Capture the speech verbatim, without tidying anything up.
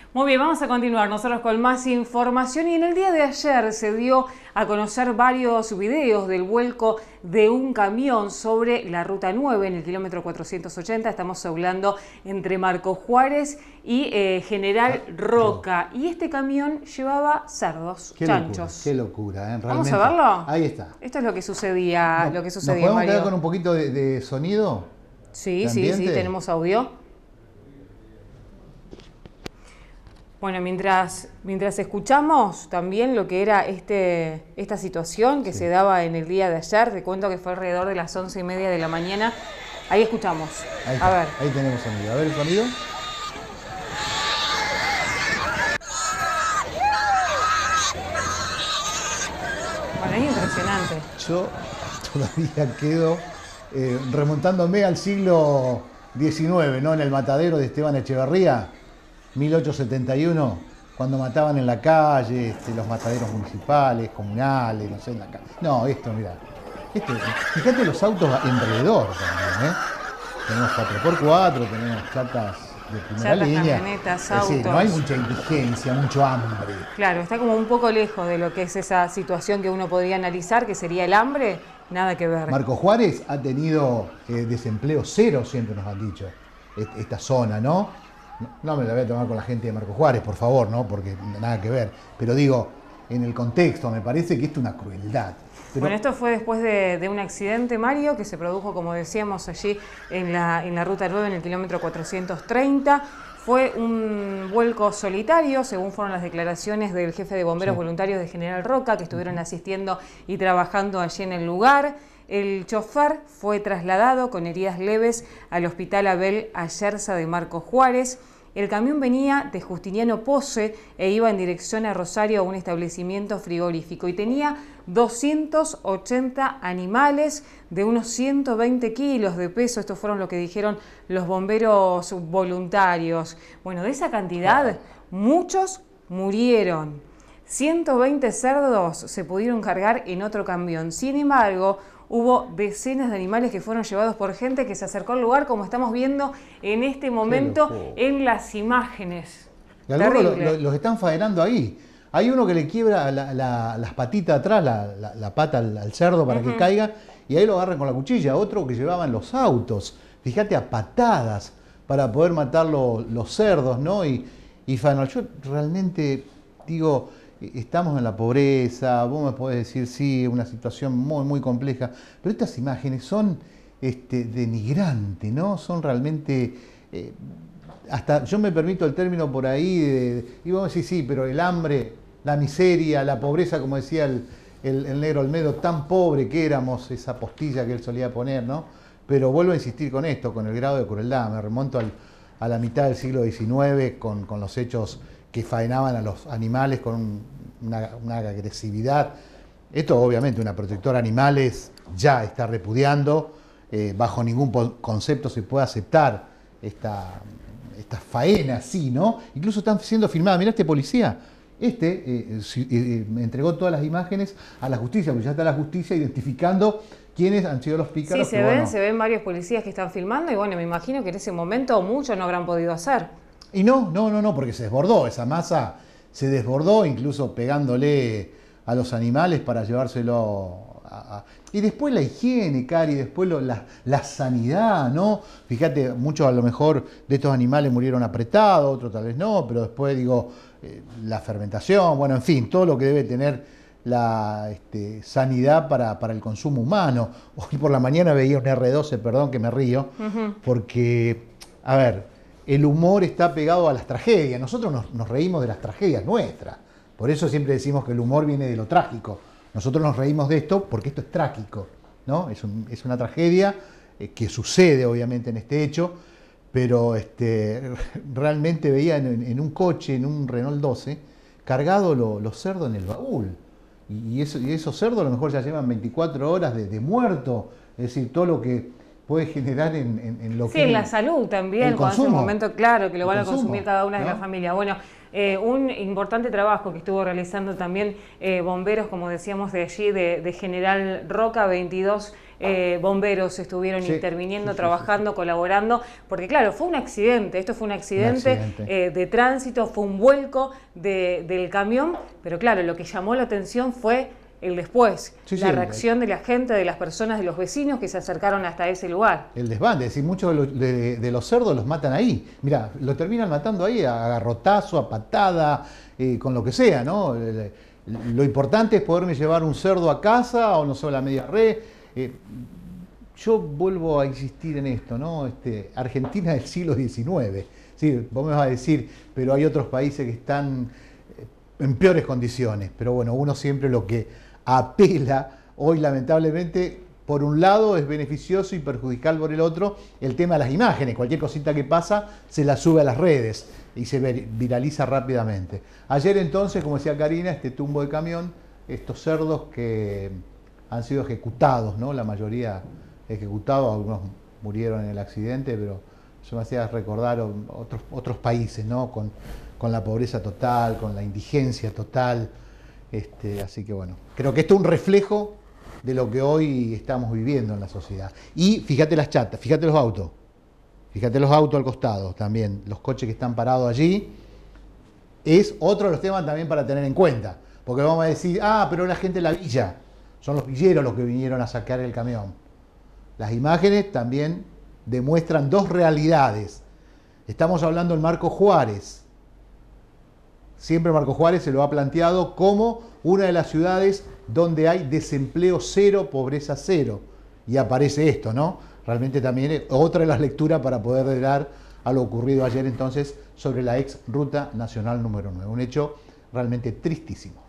Muy bien, vamos a continuar nosotros con más información y en el día de ayer se dio a conocer varios videos del vuelco de un camión sobre la ruta nueve en el kilómetro cuatrocientos ochenta, estamos hablando entre Marcos Juárez y eh, General Roca, y este camión llevaba cerdos, qué chanchos. Locura, qué locura, ¿eh? Realmente. ¿Vamos a verlo? Ahí está. Esto es lo que sucedía, No, lo que sucedía, ¿Nos podemos Mario. quedar con un poquito de, de sonido? Sí, ¿De sí, ambiente? sí, tenemos audio. Bueno, mientras, mientras escuchamos también lo que era este, esta situación que sí. se daba en el día de ayer, te cuento que fue alrededor de las once y media de la mañana, ahí escuchamos. Ahí, a ver. Ahí tenemos sonido. A ver el sonido. Bueno, es impresionante. Yo todavía quedo eh, remontándome al siglo diecinueve, ¿no? En el matadero de Esteban Echeverría. mil ochocientos setenta y uno, cuando mataban en la calle, este, los mataderos municipales, comunales, no sé, en la calle. No, esto, mira, este, fíjate los autos alrededor también, ¿eh? Tenemos cuatro por cuatro, tenemos chatas de primera chatas, línea. Camionetas, es autos. decir, no hay mucha indigencia, mucho hambre. Claro, está como un poco lejos de lo que es esa situación que uno podría analizar, que sería el hambre, nada que ver. Marcos Juárez ha tenido eh, desempleo cero, siempre nos han dicho, esta zona, ¿no? No me la voy a tomar con la gente de Marcos Juárez, por favor, ¿no? Porque nada que ver. Pero digo, en el contexto, me parece que esto es una crueldad. Pero... Bueno, esto fue después de, de un accidente, Mario, que se produjo, como decíamos, allí en la, en la ruta nueve, en el kilómetro cuatrocientos treinta. Fue un vuelco solitario, según fueron las declaraciones del jefe de bomberos sí. voluntarios de General Roca, que estuvieron asistiendo y trabajando allí en el lugar. El chofer fue trasladado con heridas leves al Hospital Abel Ayerza de Marcos Juárez. El camión venía de Justiniano Pose e iba en dirección a Rosario a un establecimiento frigorífico y tenía doscientos ochenta animales de unos ciento veinte kilos de peso. Estos fueron lo que dijeron los bomberos voluntarios. Bueno, de esa cantidad, muchos murieron. ciento veinte cerdos se pudieron cargar en otro camión. Sin embargo, hubo decenas de animales que fueron llevados por gente que se acercó al lugar, como estamos viendo en este momento en las imágenes. Y algunos lo, lo, los están faenando ahí. Hay uno que le quiebra la, la, las patitas atrás, la, la, la pata al, al cerdo para uh-huh. que caiga, y ahí lo agarran con la cuchilla. Otro que llevaban los autos, fíjate, a patadas para poder matar lo, los cerdos, ¿no? Y, y faenal, yo realmente digo... Estamos en la pobreza, vos me podés decir, sí, una situación muy, muy compleja, pero estas imágenes son este, denigrantes, ¿no? Son realmente, eh, hasta yo me permito el término por ahí, de, y vos decís, sí, pero el hambre, la miseria, la pobreza, como decía el, el, el negro Olmedo, tan pobre que éramos, esa postilla que él solía poner, ¿no? Pero vuelvo a insistir con esto, con el grado de crueldad, me remonto al, a la mitad del siglo diecinueve con, con los hechos que faenaban a los animales con un, una, una agresividad. Esto obviamente una protectora de animales ya está repudiando, eh, bajo ningún concepto se puede aceptar esta, esta faena así, ¿no? Incluso están siendo filmadas, mirá este policía, este eh, eh, me entregó todas las imágenes a la justicia, porque ya está la justicia identificando quiénes han sido los pícaros. Sí, se ven, bueno, se ven varios policías que están filmando y bueno, me imagino que en ese momento muchos no habrán podido hacer. Y no, no, no, no, porque se desbordó, esa masa se desbordó, incluso pegándole a los animales para llevárselo a... a... Y después la higiene, Cari, después lo, la, la sanidad, ¿no? Fíjate, muchos a lo mejor de estos animales murieron apretados, otros tal vez no, pero después, digo, eh, la fermentación, bueno, en fin, todo lo que debe tener la este, sanidad para, para el consumo humano. Hoy por la mañana veía un erre doce, perdón que me río, uh-huh. porque, a ver... El humor está pegado a las tragedias. Nosotros nos, nos reímos de las tragedias nuestras. Por eso siempre decimos que el humor viene de lo trágico. Nosotros nos reímos de esto porque esto es trágico, ¿no? Es, un, es una tragedia eh, que sucede obviamente en este hecho, pero este, realmente veía en, en un coche, en un Renault doce, cargado lo, los cerdos en el baúl. Y, y, eso, y esos cerdos a lo mejor ya llevan veinticuatro horas de, de muerto. Es decir, todo lo que puede generar en, en, en lo sí, que... Sí, en la salud también, cuando es un momento claro que lo van a consumir cada una de ¿no? las familias. Bueno, eh, un importante trabajo que estuvo realizando también eh, bomberos, como decíamos de allí, de, de General Roca, veintidós eh, bomberos estuvieron sí, interviniendo, sí, trabajando, sí, sí. colaborando, porque claro, fue un accidente, esto fue un accidente, un accidente. Eh, de tránsito, fue un vuelco de, del camión, pero claro, lo que llamó la atención fue el después, sí, la sí, reacción el, de la gente, de las personas, de los vecinos que se acercaron hasta ese lugar. El desbande, es decir, muchos de los, de, de los cerdos los matan ahí. Mirá, lo terminan matando ahí a garrotazo, a patada, eh, con lo que sea, ¿no? Lo importante es poderme llevar un cerdo a casa o no sé, la media red. Eh, yo vuelvo a insistir en esto, ¿no? Este, Argentina del siglo diecinueve. Sí, vos me vas a decir, pero hay otros países que están en peores condiciones. Pero bueno, uno siempre lo que apela hoy, lamentablemente, por un lado es beneficioso y perjudicial por el otro, el tema de las imágenes. Cualquier cosita que pasa se la sube a las redes y se viraliza rápidamente. Ayer entonces, como decía Karina, este tumbo de camión, estos cerdos que han sido ejecutados, ¿no? La mayoría ejecutados, algunos murieron en el accidente, pero eso me hacía recordar otros, otros países, ¿no? Con, con la pobreza total, con la indigencia total. Este, así que bueno, creo que esto es un reflejo de lo que hoy estamos viviendo en la sociedad. Y fíjate las chatas, fíjate los autos, fíjate los autos al costado también, los coches que están parados allí, es otro de los temas también para tener en cuenta, porque vamos a decir, ah, pero la gente de la villa, son los villeros los que vinieron a sacar el camión. Las imágenes también demuestran dos realidades. Estamos hablando del Marco Juárez. Siempre Marco Juárez se lo ha planteado como una de las ciudades donde hay desempleo cero, pobreza cero. Y aparece esto, ¿no? Realmente también es otra de las lecturas para poder dar a lo ocurrido ayer entonces sobre la ex ruta nacional número nueve. Un hecho realmente tristísimo.